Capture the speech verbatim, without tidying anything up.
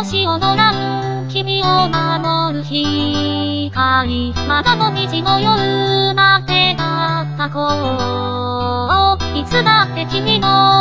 星を踊らん、君を守る光。まだもみじの夜まであった子。いつだって君の